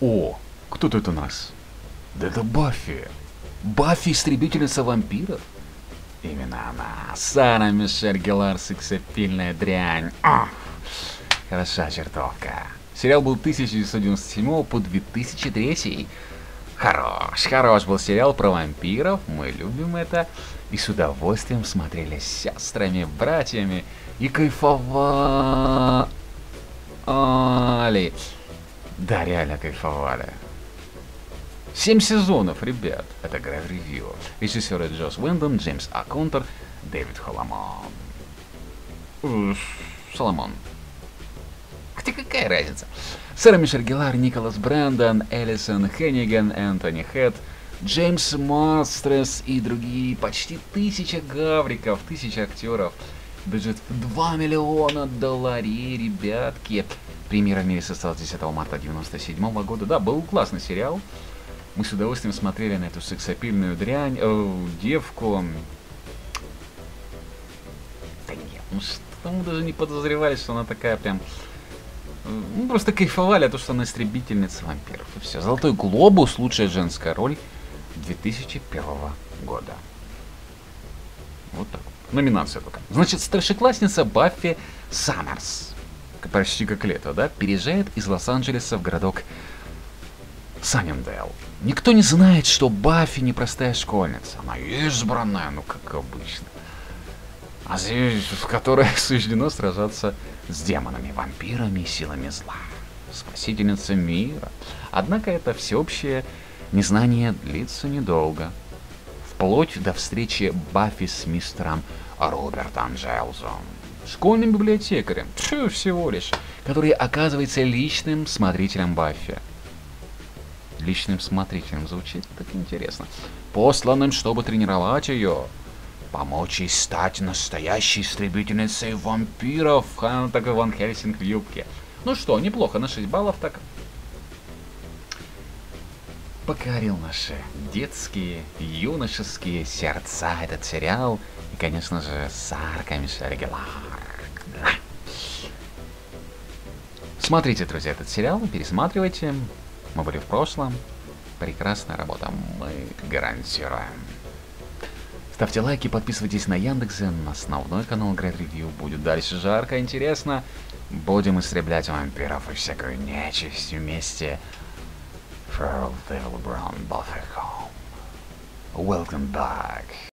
О, кто тут у нас? Да это Баффи. Баффи, истребительница вампиров? Именно она. Сара Мишель Геллар, сексапильная дрянь. Хороша чертовка. Сериал был 1997 по 2003. Хорош был сериал про вампиров. Мы любим это. И с удовольствием смотрели с сестрами, братьями. И кайфовали. Да, реально кайфовали. 7 сезонов, ребят. Это Град Ревью. Режиссеры Джосс Уиндом, Джеймс Аконтер, Дэвид Соломон. Хотя какая разница? Сара Мишель Геллар, Николас Брэндон, Элисон Хенниган, Энтони Хэт, Джеймс Мастерс и другие. Почти 1000 гавриков, 1000 актеров. Бюджет в $2 миллиона, ребятки. Премьера в мире состоялась 10 марта 1997 года. Да, был классный сериал. Мы с удовольствием смотрели на эту сексапильную дрянь, девку. Да нет, ну что, мы даже не подозревали, что она такая прям... Мы просто кайфовали, то, что она истребительница вампиров. И все. Золотой глобус, лучшая женская роль 2001 года. Вот так. Номинация только. Значит, старшеклассница Баффи Саммерс, почти как лето, да, переезжает из Лос-Анджелеса в городок Санниндейл. Никто не знает, что Баффи непростая школьница. Она избранная, ну как обычно. А здесь, в которой суждено сражаться с демонами, вампирами и силами зла. Спасительница мира. Однако это всеобщее незнание длится недолго. Вплоть до встречи Баффи с мистером Робертом Джейлзом, школьным библиотекарем, всего лишь, который оказывается личным смотрителем Баффи. Личным смотрителем звучит так интересно. Посланным, чтобы тренировать ее, помочь ей стать настоящей истребительницей вампиров. Она такой Ван Хельсинг в юбке. Ну что, неплохо, на 6 баллов так. Покорил наши детские, юношеские сердца этот сериал. И, конечно же, Сара Мишель Геллар. Смотрите, друзья, этот сериал, пересматривайте. Мы были в прошлом. Прекрасная работа, мы гарантируем. Ставьте лайки, подписывайтесь на Яндексе, на основной канал Град Ревью. Будет дальше жарко, интересно. Будем истреблять вампиров и всякую нечисть вместе. Фэрл Дэвил Браун Баффи Холм. Welcome back.